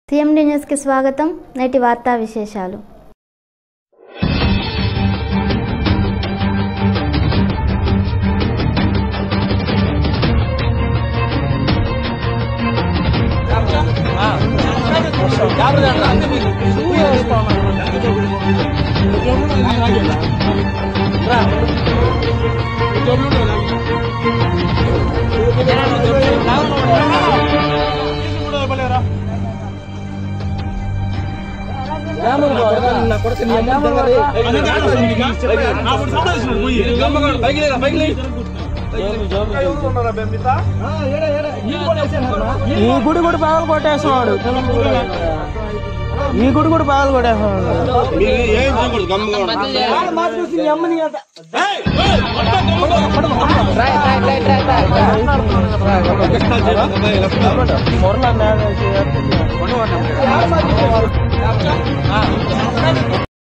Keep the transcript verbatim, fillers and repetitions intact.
CMD news की स्वागतम। నేటి వార్తా విశేషాలు। ఈ గుడి కూడా పగలు కొట్టేస్తున్నాడు ఈ గుడి కూడా పగలు కొట్టేస్తున్నాడు మొరలా